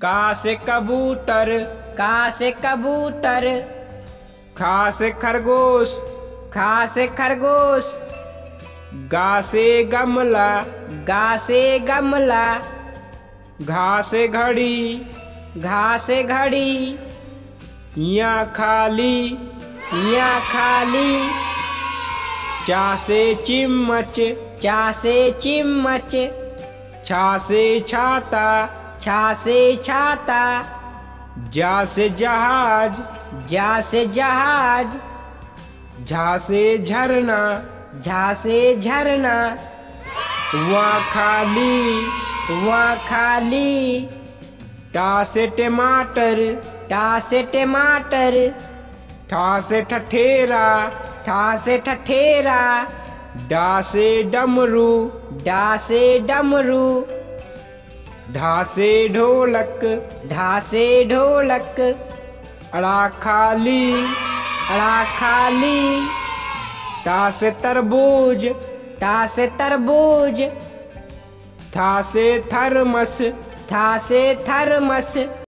का से कबूतर, का से कबूतर, खा से खरगोश, खा से खरगोश, गा से गमला, गा से गमला, घा से घड़ी, घा से घड़ी, या खाली, या खाली, चा से चिम्मच, चा से चिम्मच, छा से छाता, छा से छाता, जा से जहाज, जा से जहाज, झा से झरना, झा से झरना, वहाँ खाली, वहाँ खाली, टा से टमाटर, टा से टमाटर, ठा से ठठेरा, ठा से ठठेरा, डा से डमरू, डा से डमरू, ढा से ढोलक, ढा से ढोलक, अड़ा खाली, अड़ा खाली, ता से तरबूज, ता से तरबूज, था से थर्मस, था से थर्मस।